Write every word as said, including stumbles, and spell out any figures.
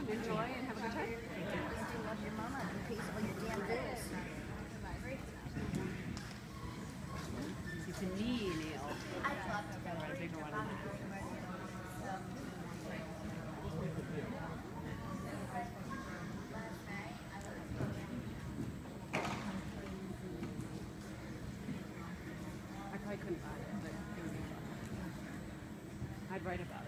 and enjoy and have a good time. You love your mama and pays all your damn bills. It's a knee nail. I'd love to go. Right, a bigger one. I probably couldn't buy it, but it would be fun. I'd write about it.